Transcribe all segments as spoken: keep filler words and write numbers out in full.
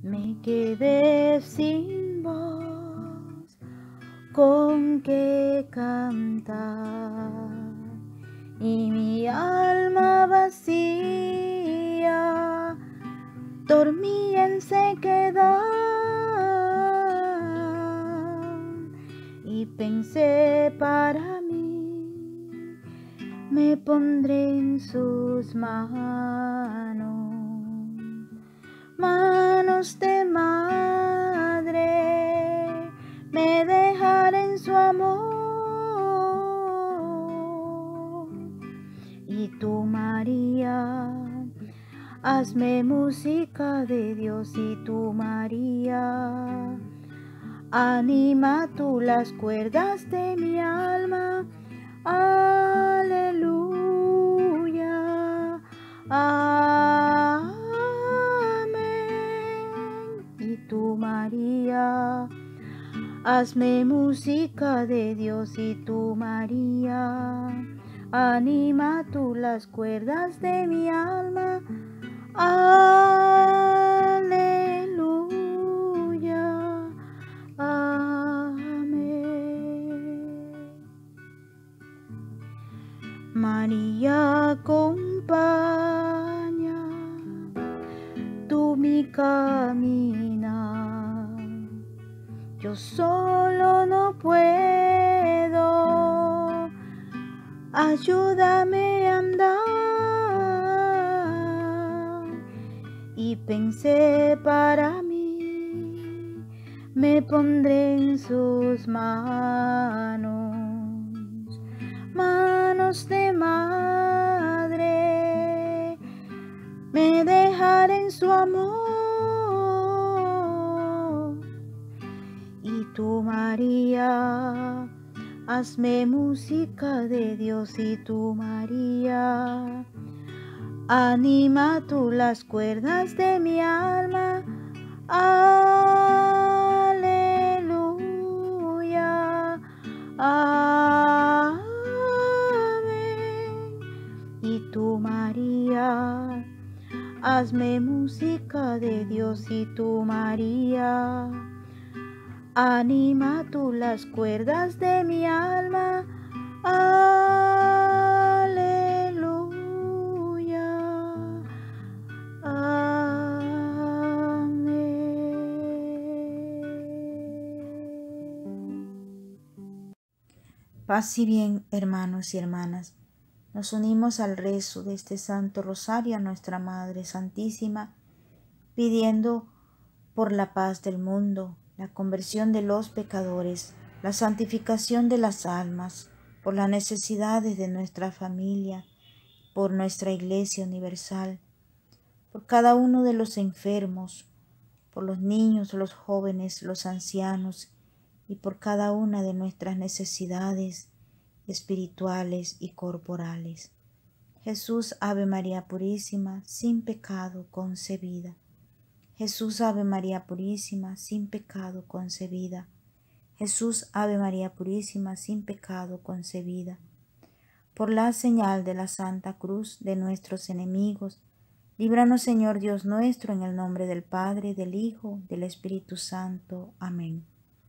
Me quedé sin voz con que cantar y mi alma vacía dormía en sequedad, y pensé para mí, me pondré en sus manos, manos de madre, me dejaré en su amor. Y tú, María, hazme música de Dios. Y tú, María, anima tú las cuerdas de mi alma. Aleluya, amén. Y tú, María, hazme música de Dios. Y tú, María, anima tú las cuerdas de mi alma. Aleluya, amén. María, acompaña tú mi caminar. Yo solo no puedo, ayúdame a andar. Y pensé para mí, me pondré en sus manos, manos de madre, me dejaré en su amor. Y tú, María, hazme música de Dios. Y tú, María, anima tú las cuerdas de mi alma. Aleluya, amén. Y tú, María, hazme música de Dios. Y tú, María, anima tú las cuerdas de mi alma. Aleluya, amén. Paz y bien, hermanos y hermanas. Nos unimos al rezo de este Santo Rosario a nuestra Madre Santísima, pidiendo por la paz del mundo, la conversión de los pecadores, la santificación de las almas, por las necesidades de nuestra familia, por nuestra Iglesia universal, por cada uno de los enfermos, por los niños, los jóvenes, los ancianos, y por cada una de nuestras necesidades espirituales y corporales. Jesús, Ave María Purísima, sin pecado concebida. Jesús, Ave María Purísima, sin pecado concebida. Jesús, Ave María Purísima, sin pecado concebida. Por la señal de la Santa Cruz de nuestros enemigos, líbranos, Señor Dios nuestro, en el nombre del Padre, del Hijo, del Espíritu Santo. Amén.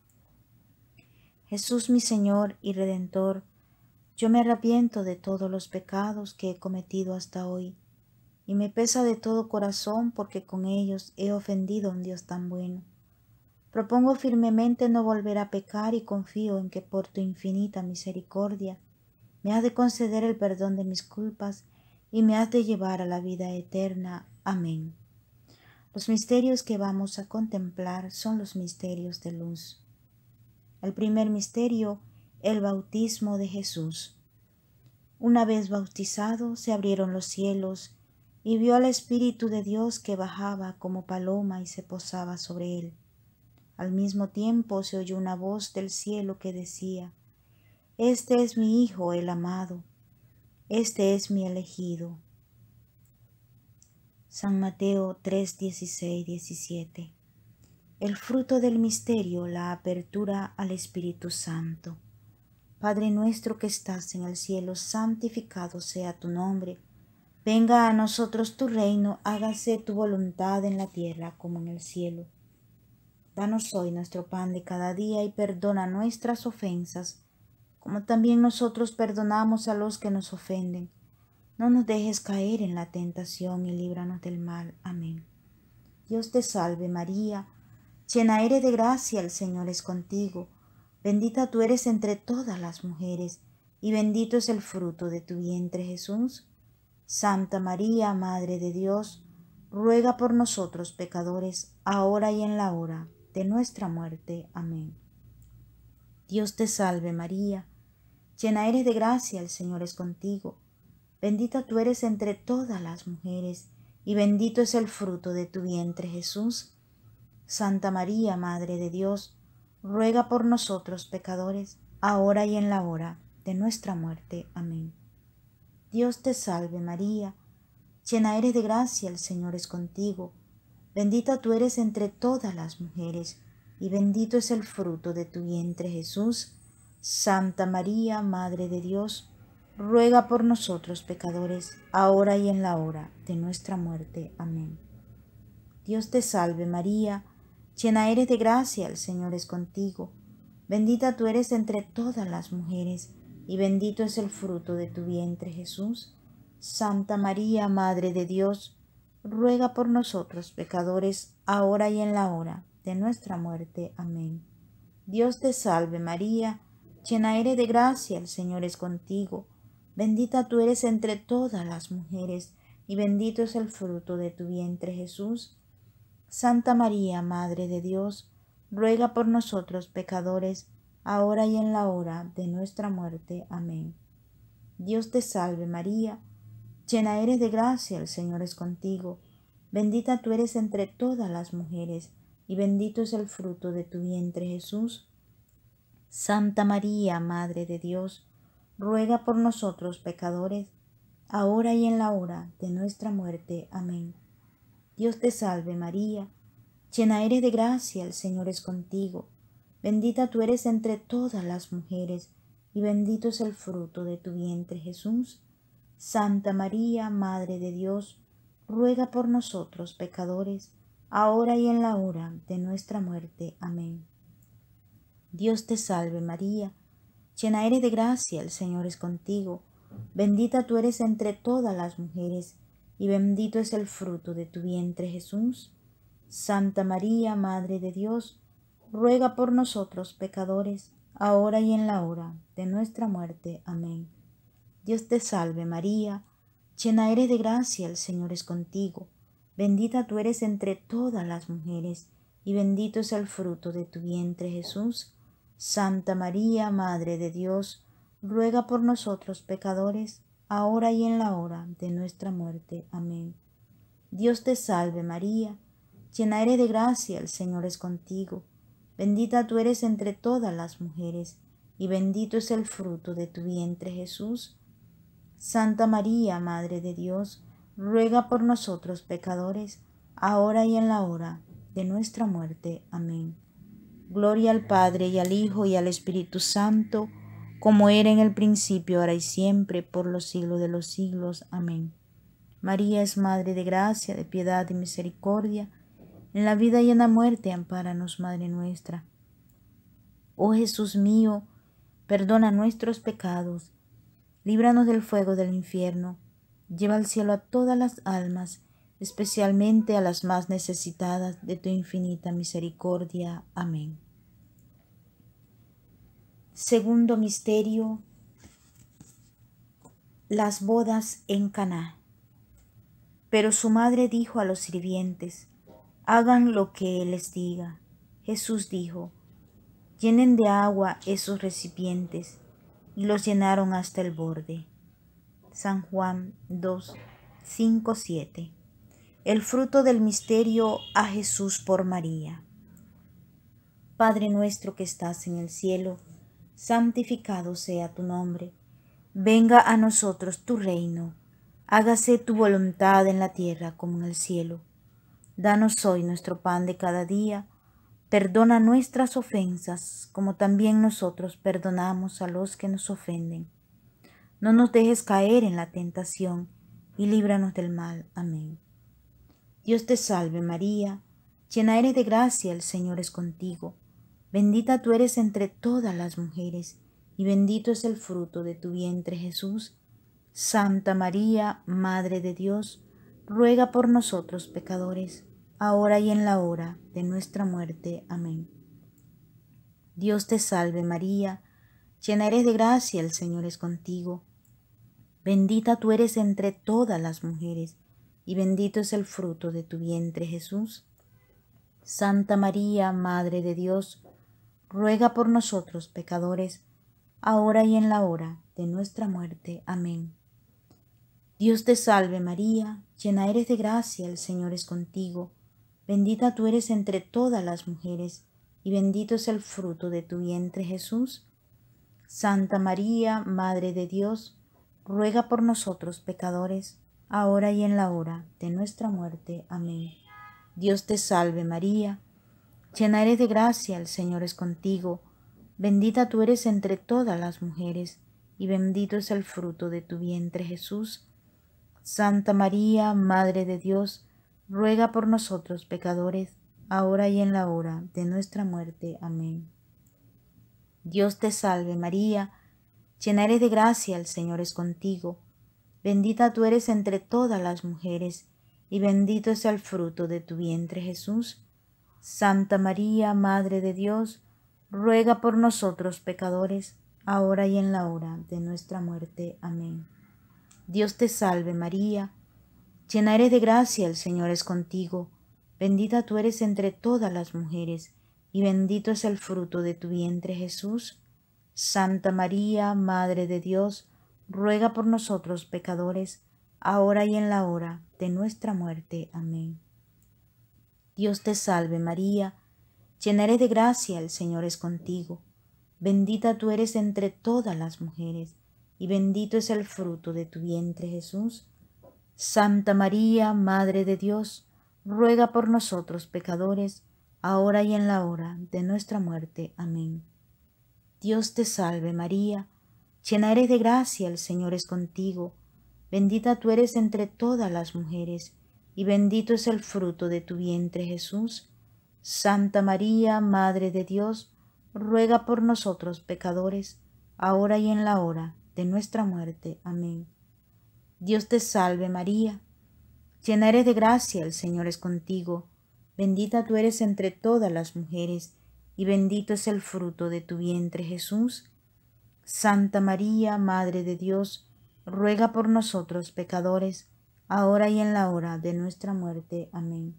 Jesús, mi Señor y Redentor, yo me arrepiento de todos los pecados que he cometido hasta hoy, y me pesa de todo corazón porque con ellos he ofendido a un Dios tan bueno. Propongo firmemente no volver a pecar y confío en que por tu infinita misericordia me has de conceder el perdón de mis culpas y me has de llevar a la vida eterna. Amén. Los misterios que vamos a contemplar son los misterios de luz. El primer misterio, el bautismo de Jesús. Una vez bautizado, se abrieron los cielos y vio al Espíritu de Dios que bajaba como paloma y se posaba sobre él. Al mismo tiempo se oyó una voz del cielo que decía: Este es mi Hijo el amado, este es mi elegido. San Mateo tres, dieciséis, diecisiete. El fruto del misterio, la apertura al Espíritu Santo. Padre nuestro que estás en el cielo, santificado sea tu nombre. Venga a nosotros tu reino, hágase tu voluntad en la tierra como en el cielo. Danos hoy nuestro pan de cada día y perdona nuestras ofensas, como también nosotros perdonamos a los que nos ofenden. No nos dejes caer en la tentación y líbranos del mal. Amén. Dios te salve María, llena eres de gracia, el Señor es contigo. Bendita tú eres entre todas las mujeres, y bendito es el fruto de tu vientre Jesús. Santa María, Madre de Dios, ruega por nosotros pecadores, ahora y en la hora de nuestra muerte. Amén. Dios te salve María, llena eres de gracia, el Señor es contigo. Bendita tú eres entre todas las mujeres, y bendito es el fruto de tu vientre Jesús. Santa María, Madre de Dios, ruega por nosotros pecadores, ahora y en la hora de nuestra muerte. Amén. Dios te salve María, llena eres de gracia, el Señor es contigo. Bendita tú eres entre todas las mujeres, y bendito es el fruto de tu vientre Jesús. Santa María, Madre de Dios, ruega por nosotros pecadores, ahora y en la hora de nuestra muerte. Amén. Dios te salve María, llena eres de gracia, el Señor es contigo. Bendita tú eres entre todas las mujeres, y bendito es el fruto de tu vientre Jesús. Santa María, Madre de Dios, ruega por nosotros pecadores, ahora y en la hora de nuestra muerte. Amén. Dios te salve María, llena eres de gracia, el Señor es contigo. Bendita tú eres entre todas las mujeres, y bendito es el fruto de tu vientre Jesús. Santa María, Madre de Dios, ruega por nosotros pecadores, ahora y en la hora de nuestra muerte. Amén. Dios te salve María, llena eres de gracia, el Señor es contigo. Bendita tú eres entre todas las mujeres, y bendito es el fruto de tu vientre Jesús. Santa María, Madre de Dios, ruega por nosotros pecadores, ahora y en la hora de nuestra muerte. Amén. Dios te salve María, llena eres de gracia, el Señor es contigo. Bendita tú eres entre todas las mujeres, y bendito es el fruto de tu vientre Jesús. Santa María, Madre de Dios, ruega por nosotros pecadores, ahora y en la hora de nuestra muerte. Amén. Dios te salve María, llena eres de gracia, el Señor es contigo. Bendita tú eres entre todas las mujeres, y bendito es el fruto de tu vientre Jesús. Santa María, Madre de Dios, ruega por nosotros pecadores, ahora y en la hora de nuestra muerte. Amén. Dios te salve María, llena eres de gracia, el Señor es contigo. Bendita tú eres entre todas las mujeres, y bendito es el fruto de tu vientre Jesús. Santa María, Madre de Dios, ruega por nosotros pecadores, ahora y en la hora de nuestra muerte. Amén. Dios te salve María, llena eres de gracia, el Señor es contigo. Bendita tú eres entre todas las mujeres, y bendito es el fruto de tu vientre Jesús. Santa María, Madre de Dios, ruega por nosotros pecadores, ahora y en la hora de nuestra muerte. Amén. Gloria al Padre, y al Hijo, y al Espíritu Santo, como era en el principio, ahora y siempre, por los siglos de los siglos. Amén. María es Madre de gracia, de piedad y misericordia. En la vida y en la muerte, ampáranos, Madre nuestra. Oh Jesús mío, perdona nuestros pecados, líbranos del fuego del infierno, lleva al cielo a todas las almas, especialmente a las más necesitadas de tu infinita misericordia. Amén. Segundo misterio: las bodas en Caná. Pero su madre dijo a los sirvientes: hagan lo que él les diga. Jesús dijo: llenen de agua esos recipientes, y los llenaron hasta el borde. San Juan dos, cinco, siete. El fruto del misterio: a Jesús por María. Padre nuestro que estás en el cielo, santificado sea tu nombre. Venga a nosotros tu reino. Hágase tu voluntad en la tierra como en el cielo. Danos hoy nuestro pan de cada día. Perdona nuestras ofensas, como también nosotros perdonamos a los que nos ofenden. No nos dejes caer en la tentación, y líbranos del mal. Amén. Dios te salve María, llena eres de gracia, el Señor es contigo. Bendita tú eres entre todas las mujeres, y bendito es el fruto de tu vientre Jesús. Santa María, Madre de Dios, ruega por nosotros pecadores, ahora y en la hora de nuestra muerte. Amén. Dios te salve María, llena eres de gracia, el Señor es contigo. Bendita tú eres entre todas las mujeres, y bendito es el fruto de tu vientre Jesús. Santa María, Madre de Dios, ruega por nosotros pecadores, ahora y en la hora de nuestra muerte. Amén. Dios te salve María, llena eres de gracia, el Señor es contigo. Bendita tú eres entre todas las mujeres, y bendito es el fruto de tu vientre Jesús. Santa María, Madre de Dios, ruega por nosotros pecadores, ahora y en la hora de nuestra muerte. Amén. Dios te salve María, llena eres de gracia, el Señor es contigo. Bendita tú eres entre todas las mujeres, y bendito es el fruto de tu vientre Jesús. Santa María, Madre de Dios, ruega por nosotros pecadores, ahora y en la hora de nuestra muerte. Amén. Dios te salve María, llena eres de gracia, el Señor es contigo. Bendita tú eres entre todas las mujeres, y bendito es el fruto de tu vientre Jesús. Santa María, Madre de Dios, ruega por nosotros pecadores, ahora y en la hora de nuestra muerte. Amén. Dios te salve María, llena eres de gracia, el Señor es contigo. Bendita tú eres entre todas las mujeres, y bendito es el fruto de tu vientre Jesús. Santa María, Madre de Dios, ruega por nosotros pecadores, ahora y en la hora de nuestra muerte. Amén. Dios te salve María, llena eres de gracia, el Señor es contigo. Bendita tú eres entre todas las mujeres, y bendito es el fruto de tu vientre Jesús. Santa María, Madre de Dios, ruega por nosotros pecadores, ahora y en la hora de nuestra muerte. Amén. Dios te salve María, llena eres de gracia, el Señor es contigo. Bendita tú eres entre todas las mujeres, y bendito es el fruto de tu vientre Jesús. Santa María, Madre de Dios, ruega por nosotros pecadores, ahora y en la hora de nuestra muerte. Amén. Dios te salve María, llena eres de gracia, el Señor es contigo. Bendita tú eres entre todas las mujeres, y bendito es el fruto de tu vientre Jesús. Santa María, Madre de Dios, ruega por nosotros pecadores, ahora y en la hora de nuestra muerte. Amén.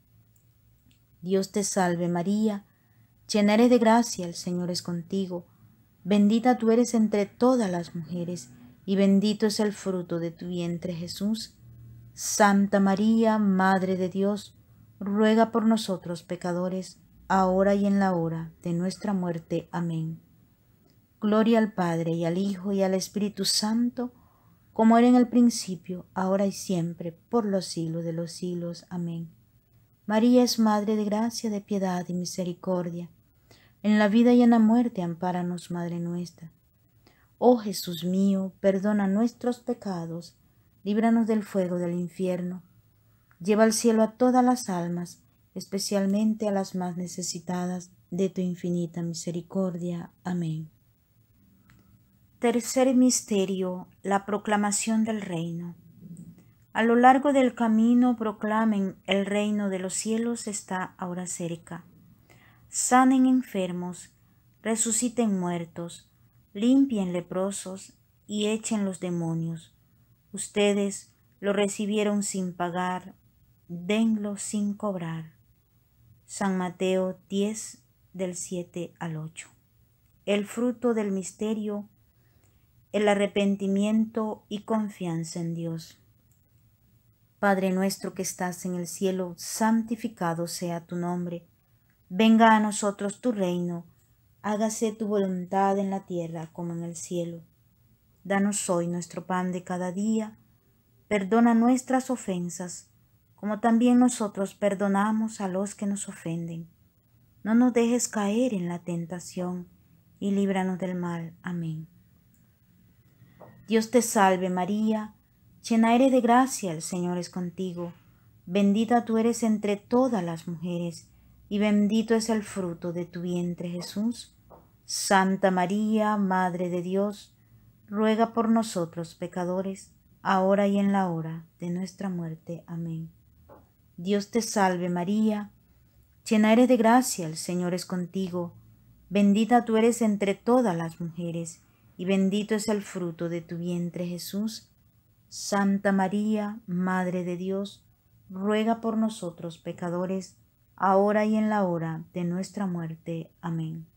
Dios te salve María, llena eres de gracia, el Señor es contigo. Bendita tú eres entre todas las mujeres, y bendito es el fruto de tu vientre Jesús. Santa María, Madre de Dios, ruega por nosotros pecadores, ahora y en la hora de nuestra muerte. Amén. Gloria al Padre, y al Hijo, y al Espíritu Santo, como era en el principio, ahora y siempre, por los siglos de los siglos. Amén. María es Madre de gracia, de piedad y misericordia. En la vida y en la muerte, ampáranos, Madre nuestra. Oh Jesús mío, perdona nuestros pecados, líbranos del fuego del infierno. Lleva al cielo a todas las almas, especialmente a las más necesitadas de tu infinita misericordia. Amén. Tercer misterio, la proclamación del reino. A lo largo del camino proclamen: el reino de los cielos está ahora cerca. Sanen enfermos, resuciten muertos, limpien leprosos y echen los demonios. Ustedes lo recibieron sin pagar, denlo sin cobrar. San Mateo diez, del siete al ocho. El fruto del misterio, el arrepentimiento y confianza en Dios. Padre nuestro que estás en el cielo, santificado sea tu nombre. Venga a nosotros tu reino, hágase tu voluntad en la tierra como en el cielo. Danos hoy nuestro pan de cada día, perdona nuestras ofensas, como también nosotros perdonamos a los que nos ofenden. No nos dejes caer en la tentación, y líbranos del mal. Amén. Dios te salve María, llena eres de gracia, el Señor es contigo. Bendita tú eres entre todas las mujeres, y bendito es el fruto de tu vientre, Jesús. Santa María, Madre de Dios, ruega por nosotros pecadores, ahora y en la hora de nuestra muerte. Amén. Dios te salve María, llena eres de gracia, el Señor es contigo. Bendita tú eres entre todas las mujeres, y bendito es el fruto de tu vientre, Jesús. Santa María, Madre de Dios, ruega por nosotros pecadores, ahora y en la hora de nuestra muerte. Amén.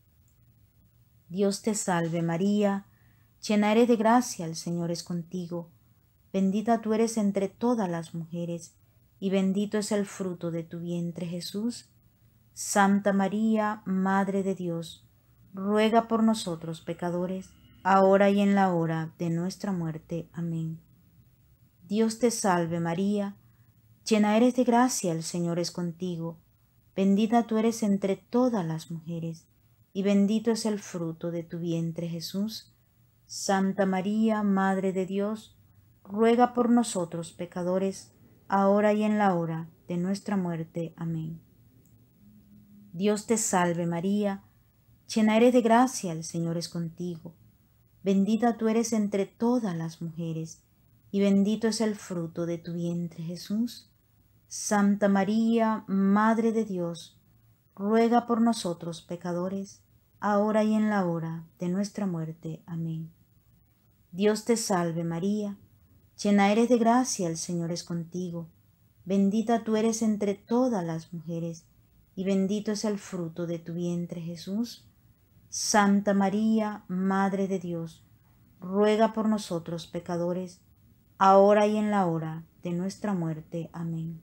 Dios te salve María, llena eres de gracia, el Señor es contigo. Bendita tú eres entre todas las mujeres, y bendito es el fruto de tu vientre, Jesús. Santa María, Madre de Dios, ruega por nosotros pecadores, ahora y en la hora de nuestra muerte. Amén. Dios te salve María, llena eres de gracia, el Señor es contigo. Bendita tú eres entre todas las mujeres, y bendito es el fruto de tu vientre, Jesús. Santa María, Madre de Dios, ruega por nosotros pecadores, ahora y en la hora de nuestra muerte. Amén. Dios te salve María, llena eres de gracia, el Señor es contigo. Bendita tú eres entre todas las mujeres, y bendito es el fruto de tu vientre, Jesús. Santa María, Madre de Dios, ruega por nosotros pecadores, ahora y en la hora de nuestra muerte. Amén. Dios te salve María, llena eres de gracia, el Señor es contigo. Bendita tú eres entre todas las mujeres, y bendito es el fruto de tu vientre, Jesús. Santa María, Madre de Dios, ruega por nosotros pecadores, ahora y en la hora de nuestra muerte. Amén.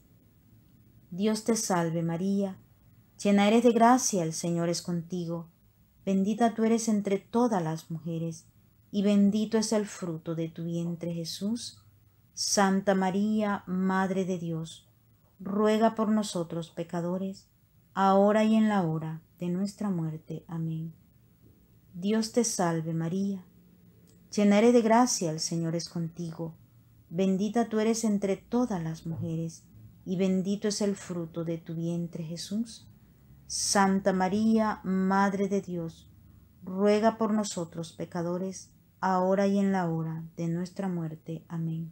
Dios te salve María, llena eres de gracia, el Señor es contigo. Bendita tú eres entre todas las mujeres, y bendito es el fruto de tu vientre, Jesús. Santa María, Madre de Dios, ruega por nosotros pecadores, ahora y en la hora de nuestra muerte. Amén. Dios te salve María, llena eres de gracia, el Señor es contigo. Bendita tú eres entre todas las mujeres, y bendito es el fruto de tu vientre, Jesús. Santa María, Madre de Dios, ruega por nosotros pecadores, ahora y en la hora de nuestra muerte. Amén.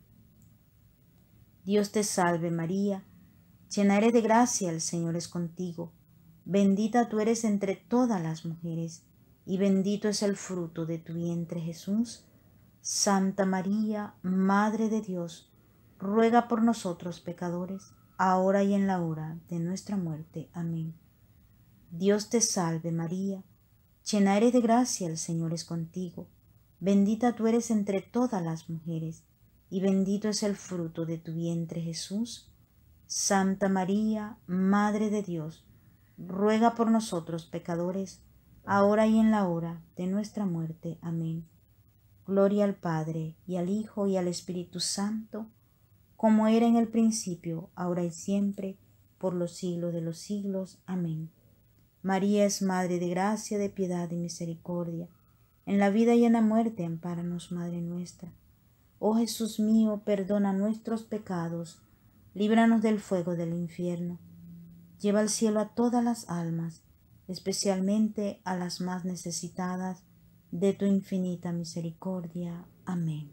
Dios te salve María, llena eres de gracia, el Señor es contigo. Bendita tú eres entre todas las mujeres, y bendito es el fruto de tu vientre, Jesús. Santa María, Madre de Dios, ruega por nosotros pecadores, ahora y en la hora de nuestra muerte. Amén. Dios te salve María, llena eres de gracia, el Señor es contigo. Bendita tú eres entre todas las mujeres, y bendito es el fruto de tu vientre, Jesús. Santa María, Madre de Dios, ruega por nosotros pecadores, ahora y en la hora de nuestra muerte. Amén. Gloria al Padre, y al Hijo, y al Espíritu Santo, como era en el principio, ahora y siempre, por los siglos de los siglos. Amén. María es Madre de gracia, de piedad y misericordia. En la vida y en la muerte, ampáranos, Madre nuestra. Oh Jesús mío, perdona nuestros pecados, líbranos del fuego del infierno. Lleva al cielo a todas las almas, especialmente a las más necesitadas de tu infinita misericordia. Amén.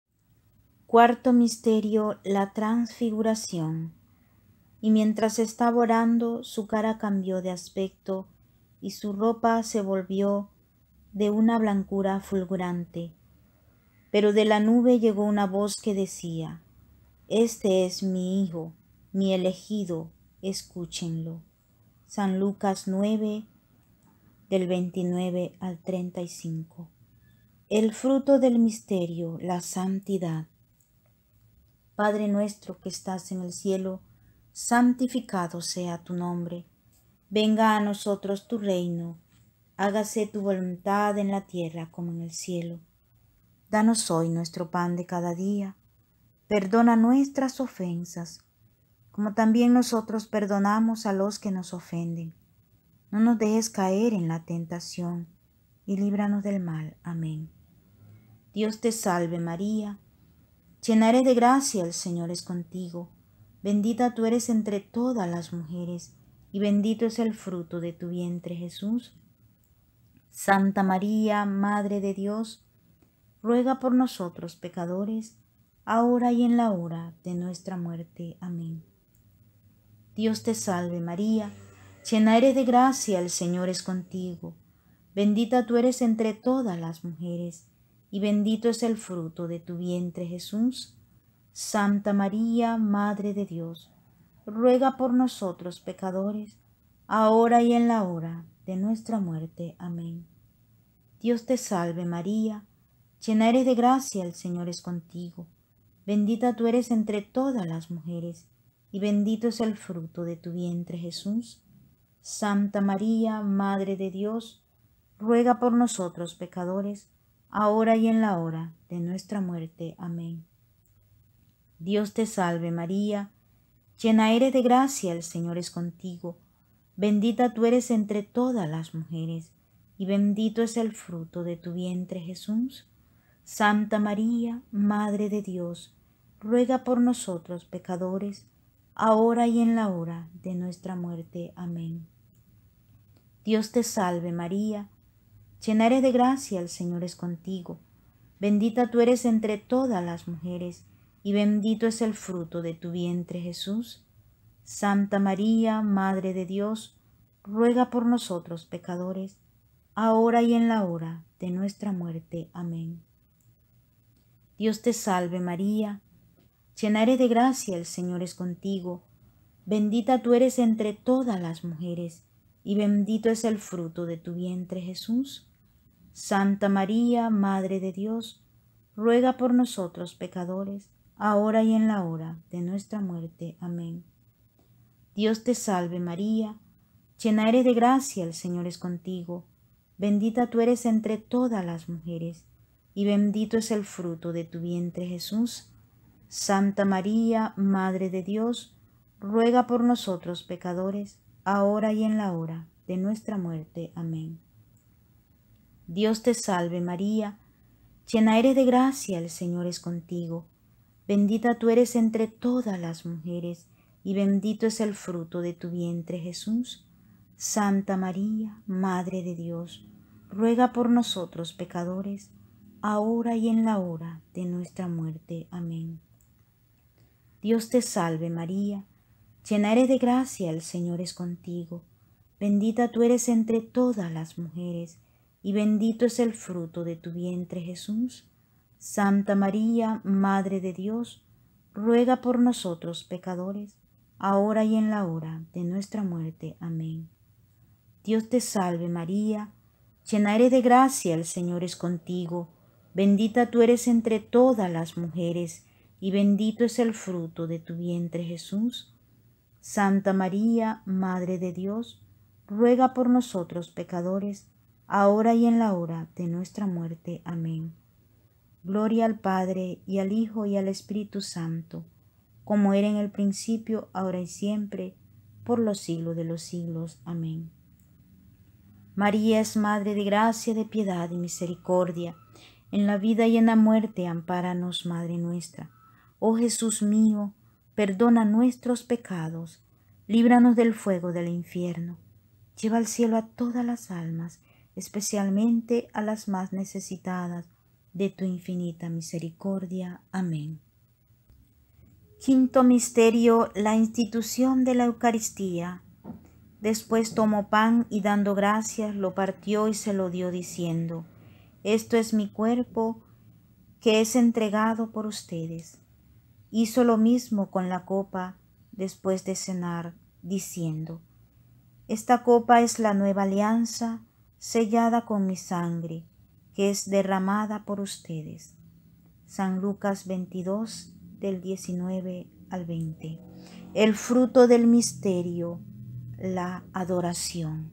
Cuarto misterio, la transfiguración. Y mientras estaba orando, su cara cambió de aspecto, y su ropa se volvió de una blancura fulgurante. Pero de la nube llegó una voz que decía: Este es mi Hijo, mi elegido, escúchenlo. San Lucas nueve, del veintinueve al treinta y cinco. El fruto del misterio, la santidad. Padre nuestro que estás en el cielo, santificado sea tu nombre. Venga a nosotros tu reino. Hágase tu voluntad en la tierra como en el cielo. Danos hoy nuestro pan de cada día. Perdona nuestras ofensas, como también nosotros perdonamos a los que nos ofenden. No nos dejes caer en la tentación, y líbranos del mal. Amén. Dios te salve María, llena eres de gracia, el Señor es contigo. Bendita tú eres entre todas las mujeres, y bendito es el fruto de tu vientre, Jesús. Santa María, Madre de Dios, ruega por nosotros pecadores, ahora y en la hora de nuestra muerte. Amén. Dios te salve María, llena eres de gracia, el Señor es contigo. Bendita tú eres entre todas las mujeres, y bendito es el fruto de tu vientre, Jesús. Santa María, Madre de Dios, ruega por nosotros pecadores, ahora y en la hora de nuestra muerte. Amén. Dios te salve María, llena eres de gracia, el Señor es contigo. Bendita tú eres entre todas las mujeres, y bendito es el fruto de tu vientre, Jesús. Santa María, Madre de Dios, ruega por nosotros pecadores, ahora y en la hora de nuestra muerte. Amén. Dios te salve María, llena eres de gracia, el Señor es contigo. Bendita tú eres entre todas las mujeres, y bendito es el fruto de tu vientre, Jesús. Santa María, Madre de Dios, ruega por nosotros pecadores, ahora y en la hora de nuestra muerte. Amén. Dios te salve María, llena eres de gracia, el Señor es contigo. Bendita tú eres entre todas las mujeres, y bendito es el fruto de tu vientre, Jesús. Santa María, Madre de Dios, ruega por nosotros pecadores, ahora y en la hora de nuestra muerte. Amén. Dios te salve María, llena eres de gracia, el Señor es contigo. Bendita tú eres entre todas las mujeres, y bendito es el fruto de tu vientre, Jesús. Santa María, Madre de Dios, ruega por nosotros pecadores, ahora y en la hora de nuestra muerte. Amén. Dios te salve María, llena eres de gracia, el Señor es contigo. Bendita tú eres entre todas las mujeres, y bendito es el fruto de tu vientre, Jesús. Santa María, Madre de Dios, ruega por nosotros pecadores, ahora y en la hora de nuestra muerte. Amén. Dios te salve María, llena eres de gracia, el Señor es contigo. Bendita tú eres entre todas las mujeres, y bendito es el fruto de tu vientre, Jesús. Santa María, Madre de Dios, ruega por nosotros pecadores, ahora y en la hora de nuestra muerte. Amén. Dios te salve María, llena eres de gracia, el Señor es contigo. Bendita tú eres entre todas las mujeres, y bendito es el fruto de tu vientre, Jesús. Santa María, Madre de Dios, ruega por nosotros pecadores, ahora y en la hora de nuestra muerte. Amén. Dios te salve María, llena eres de gracia, el Señor es contigo. Bendita tú eres entre todas las mujeres, y bendito es el fruto de tu vientre, Jesús. Santa María, Madre de Dios, ruega por nosotros pecadores, ahora y en la hora de nuestra muerte. Amén. Gloria al Padre, y al Hijo, y al Espíritu Santo, como era en el principio, ahora y siempre, por los siglos de los siglos. Amén. María es Madre de gracia, de piedad y misericordia. En la vida y en la muerte, ampáranos, Madre nuestra. Oh Jesús mío, perdona nuestros pecados, líbranos del fuego del infierno. Lleva al cielo a todas las almas, especialmente a las más necesitadas de tu infinita misericordia. Amén. Quinto misterio, la institución de la Eucaristía. Después tomó pan y dando gracias lo partió y se lo dio diciendo: Esto es mi cuerpo que es entregado por ustedes. Hizo lo mismo con la copa después de cenar, diciendo: Esta copa es la nueva alianza sellada con mi sangre, que es derramada por ustedes. San Lucas veintidós, del diecinueve al veinte. El fruto del misterio, la adoración.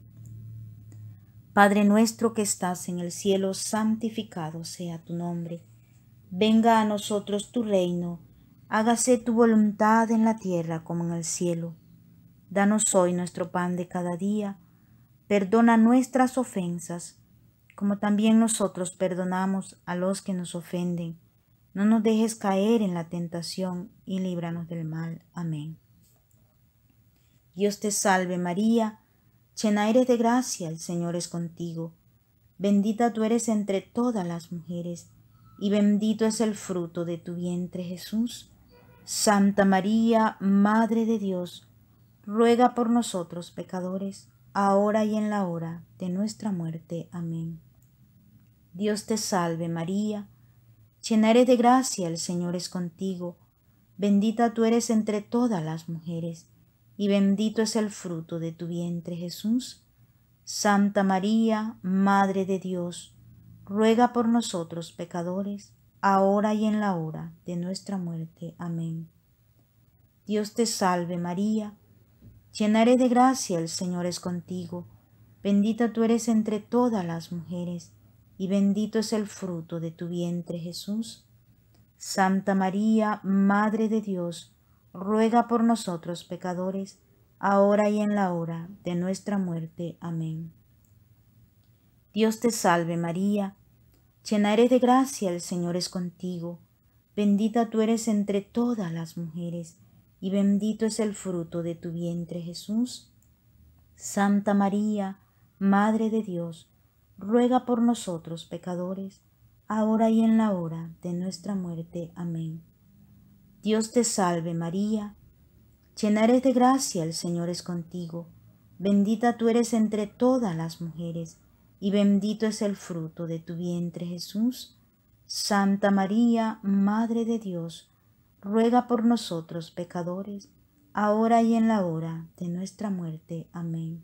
Padre nuestro que estás en el cielo, santificado sea tu nombre. Venga a nosotros tu reino, hágase tu voluntad en la tierra como en el cielo. Danos hoy nuestro pan de cada día, perdona nuestras ofensas, como también nosotros perdonamos a los que nos ofenden. No nos dejes caer en la tentación y líbranos del mal. Amén. Dios te salve María, llena eres de gracia, el Señor es contigo. Bendita tú eres entre todas las mujeres, y bendito es el fruto de tu vientre Jesús. Santa María, Madre de Dios, ruega por nosotros pecadores, ahora y en la hora de nuestra muerte. Amén. Dios te salve María, llena eres de gracia, el Señor es contigo. Bendita tú eres entre todas las mujeres, y bendito es el fruto de tu vientre Jesús. Santa María, Madre de Dios, ruega por nosotros pecadores, ahora y en la hora de nuestra muerte. Amén. Dios te salve María, llena eres de gracia, el Señor es contigo. Bendita tú eres entre todas las mujeres, y bendito es el fruto de tu vientre Jesús. Santa María, Madre de Dios, ruega por nosotros pecadores, ahora y en la hora de nuestra muerte. Amén. Dios te salve María, llena eres de gracia, el Señor es contigo. Bendita tú eres entre todas las mujeres, y bendito es el fruto de tu vientre Jesús. Santa María, Madre de Dios, ruega por nosotros pecadores, ahora y en la hora de nuestra muerte. Amén. Dios te salve María, llena eres de gracia, el Señor es contigo. Bendita tú eres entre todas las mujeres, y bendito es el fruto de tu vientre Jesús. Santa María, Madre de Dios, ruega por nosotros pecadores, ahora y en la hora de nuestra muerte. Amén.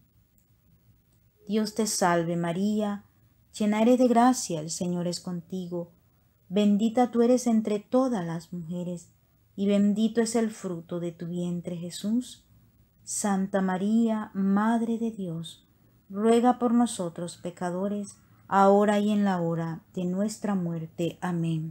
Dios te salve María, llena eres de gracia, el Señor es contigo. Bendita tú eres entre todas las mujeres, y bendito es el fruto de tu vientre Jesús. Santa María, Madre de Dios, ruega por nosotros pecadores, ahora y en la hora de nuestra muerte. Amén.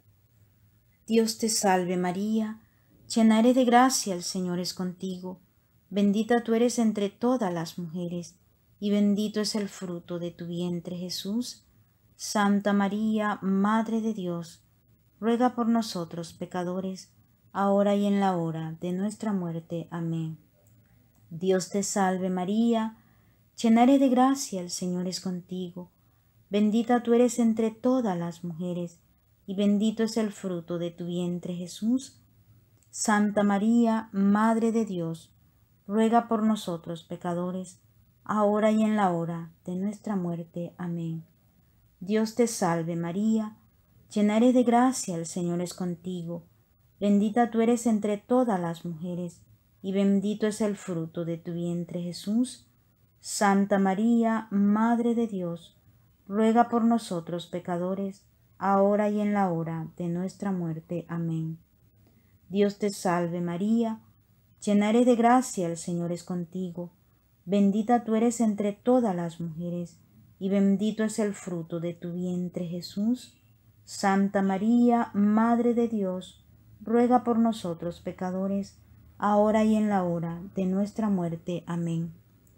Dios te salve María, llena eres de gracia, el Señor es contigo. Bendita tú eres entre todas las mujeres, y bendito es el fruto de tu vientre Jesús. Santa María, Madre de Dios, ruega por nosotros pecadores, ahora y en la hora de nuestra muerte. Amén. Dios te salve María, llena eres de gracia, el Señor es contigo. Bendita tú eres entre todas las mujeres, y bendito es el fruto de tu vientre Jesús. Santa María, Madre de Dios, ruega por nosotros pecadores, ahora y en la hora de nuestra muerte. Amén. Dios te salve María, llena eres de gracia, el Señor es contigo. Bendita tú eres entre todas las mujeres, y bendito es el fruto de tu vientre Jesús. Santa María, Madre de Dios, ruega por nosotros pecadores, ahora y en la hora de nuestra muerte. Amén. Dios te salve María, llena eres de gracia, el Señor es contigo. Bendita tú eres entre todas las mujeres, y bendito es el fruto de tu vientre Jesús. Santa María, Madre de Dios, ruega por nosotros pecadores, ahora y en la hora de nuestra muerte. Amén.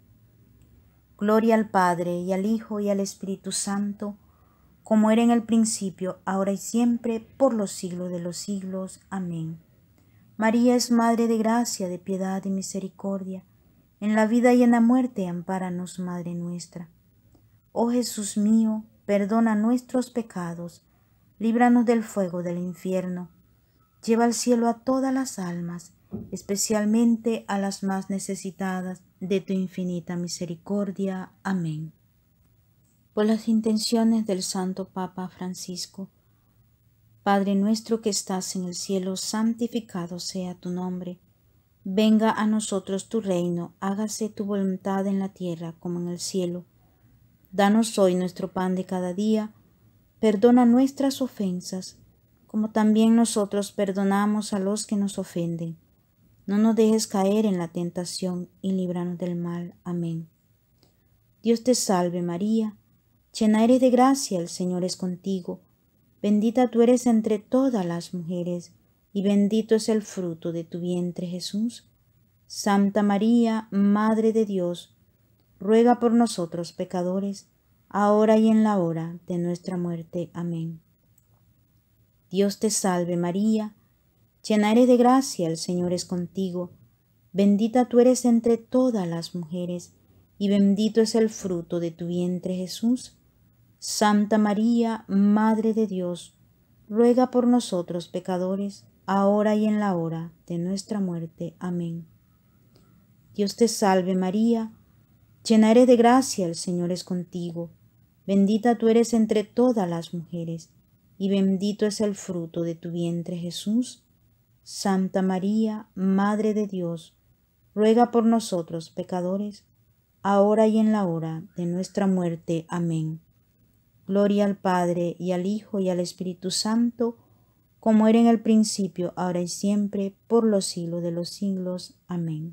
Gloria al Padre, y al Hijo, y al Espíritu Santo, como era en el principio, ahora y siempre, por los siglos de los siglos. Amén. María es Madre de gracia, de piedad y misericordia. En la vida y en la muerte, ampáranos, Madre nuestra. Oh Jesús mío, perdona nuestros pecados, líbranos del fuego del infierno. Lleva al cielo a todas las almas, especialmente a las más necesitadas de tu infinita misericordia. Amén. Por las intenciones del Santo Papa Francisco. Padre nuestro que estás en el cielo, santificado sea tu nombre. Venga a nosotros tu reino, hágase tu voluntad en la tierra como en el cielo. Danos hoy nuestro pan de cada día, perdona nuestras ofensas, como también nosotros perdonamos a los que nos ofenden. No nos dejes caer en la tentación y líbranos del mal. Amén. Dios te salve María, llena eres de gracia, el Señor es contigo. Bendita tú eres entre todas las mujeres, y bendito es el fruto de tu vientre Jesús. Santa María, Madre de Dios, ruega por nosotros pecadores, ahora y en la hora de nuestra muerte. Amén. Dios te salve María, llena eres de gracia, el Señor es contigo. Bendita tú eres entre todas las mujeres, y bendito es el fruto de tu vientre Jesús. Santa María, Madre de Dios, ruega por nosotros pecadores, ahora y en la hora de nuestra muerte. Amén. Dios te salve María, llena eres de gracia, el Señor es contigo. Bendita tú eres entre todas las mujeres, y bendito es el fruto de tu vientre Jesús. Santa María, Madre de Dios, ruega por nosotros pecadores, ahora y en la hora de nuestra muerte. Amén. Gloria al Padre, y al Hijo, y al Espíritu Santo, como era en el principio, ahora y siempre, por los siglos de los siglos. Amén.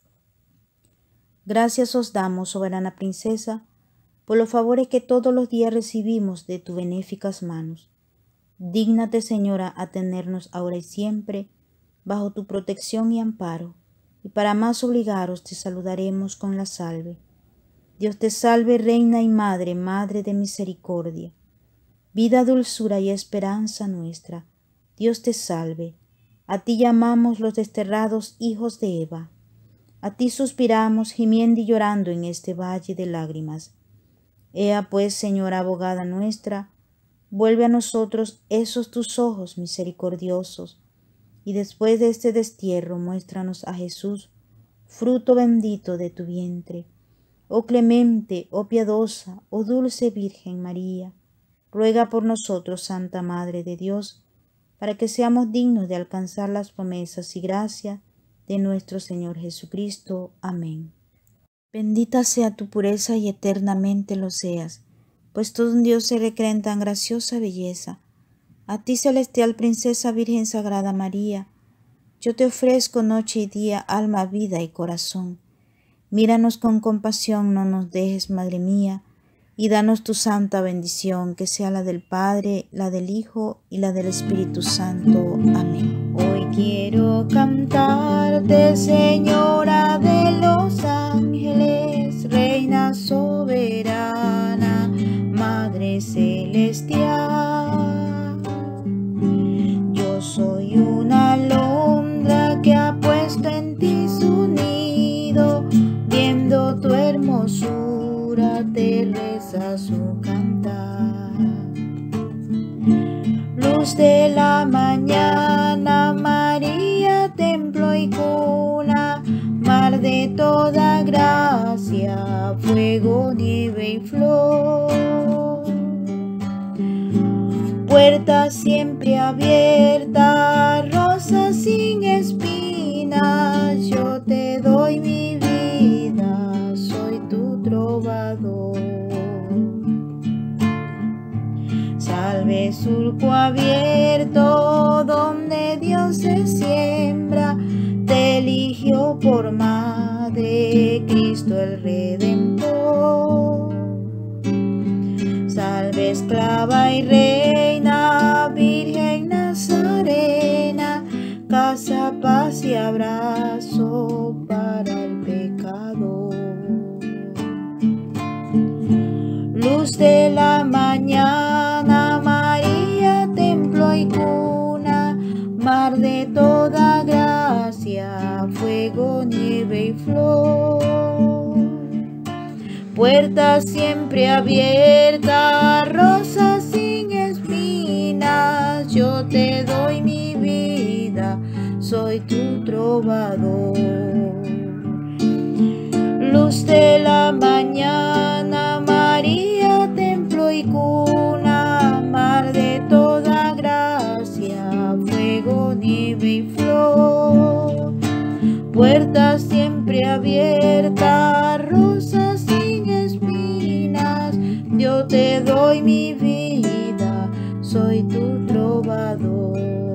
Gracias os damos, soberana princesa, por los favores que todos los días recibimos de tus benéficas manos. Dígnate, Señora, a tenernos ahora y siempre bajo tu protección y amparo, y para más obligaros te saludaremos con la salve. Dios te salve, Reina y Madre, Madre de misericordia, vida, dulzura y esperanza nuestra. Dios te salve. A ti llamamos los desterrados hijos de Eva. A ti suspiramos, gimiendo y llorando en este valle de lágrimas. Ea pues, Señora abogada nuestra, vuelve a nosotros esos tus ojos misericordiosos, y después de este destierro muéstranos a Jesús, fruto bendito de tu vientre. Oh clemente, oh piadosa, oh dulce Virgen María, ruega por nosotros, Santa Madre de Dios, para que seamos dignos de alcanzar las promesas y gracia de nuestro Señor Jesucristo. Amén. Bendita sea tu pureza y eternamente lo seas, pues todo un Dios se recrea en tan graciosa belleza. A ti, celestial Princesa Virgen Sagrada María, yo te ofrezco noche y día, alma, vida y corazón. Míranos con compasión, no nos dejes, Madre mía, y danos tu santa bendición, que sea la del Padre, la del Hijo y la del Espíritu Santo. Amén. Hoy quiero cantarte, Señora de los ángeles, Reina soberana, Madre celestial. Yo soy una alondra que ha puesto en ti su nido, viendo tu hermosura te reza su cantar. Luz de la mañana, María, templo y cuna, mar de toda gracia, fuego, nieve y flor. Puerta siempre abierta, rosa sin espinas, yo te doy mi vida, soy tu trovador. Salve surco abierto, donde Dios se siembra, te eligió por madre, Cristo el Redentor. Salve esclava y reina, Virgen Nazarena, casa, paz y abrazo para el pecador. Luz de la mañana, María, templo y cuna, mar de toda gracia, fuego, nieve y flor. Puerta siempre abierta, rosa sin espinas, yo te doy mi vida, soy tu trovador. Luz de la mañana, María, templo y cuna, mar de toda gracia, fuego, nieve y flor. Puerta siempre abierta, rosa sin espinas, yo te doy mi vida, soy tu trovador.